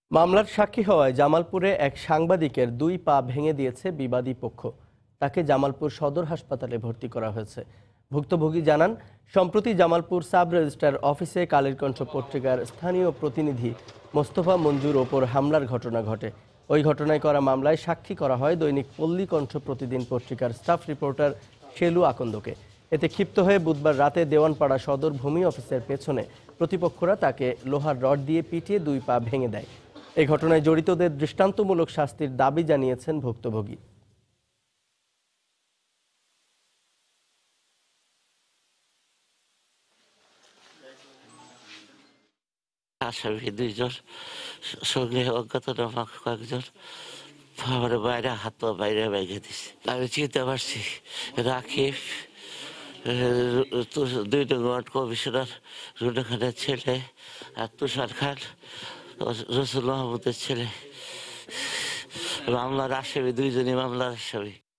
মামলার সাক্ষী হওয়ায় জামালপুরে এক সাংবাদিকের দুই পা ভেঙে দিয়েছে বিবাদী পক্ষ। তাকে জামালপুর সদর হাসপাতালে ভর্তি করা হয়েছে। ভুক্তভোগী জানান, সম্প্রতি জামালপুর সাব রেজিস্ট্রার অফিসে কালের কণ্ঠ পত্রিকার স্থানীয় প্রতিনিধি মোস্তফা মঞ্জুর ওপর হামলার ঘটনা ঘটে। ওই ঘটনায় করা মামলায় সাক্ষী করা হয় দৈনিক পল্লী কণ্ঠ প্রতিদিন পত্রিকার স্টাফ রিপোর্টার শেলু আকন্দকে। এতে ক্ষিপ্ত হয়ে বুধবার রাতে দেওয়ানপাড়া সদর ভূমি অফিসের পেছনে প্রতিপক্ষরা তাকে লোহার রড দিয়ে পিটিয়ে দুই পা ভেঙে দেয়। এই ঘটনায় জড়িতদের দৃষ্টান্তমূলক শাস্তির দাবি জানিয়েছেন ভুক্তভোগী। আসামি দুইজন, সঙ্গে অজ্ঞাতনামা কয়েকজন আমার বাইরে হাত পা বাইরে ভেঙে দিছে। আমি চিনতে পারছি রাকিব, 2 নং ওয়ার্ড কমিশনার রুনা খানের ছেলে, আর তুষার খান রসুল মাহমুদের ছেলে। মামলার আসামি দুইজনই মামলার আসামি।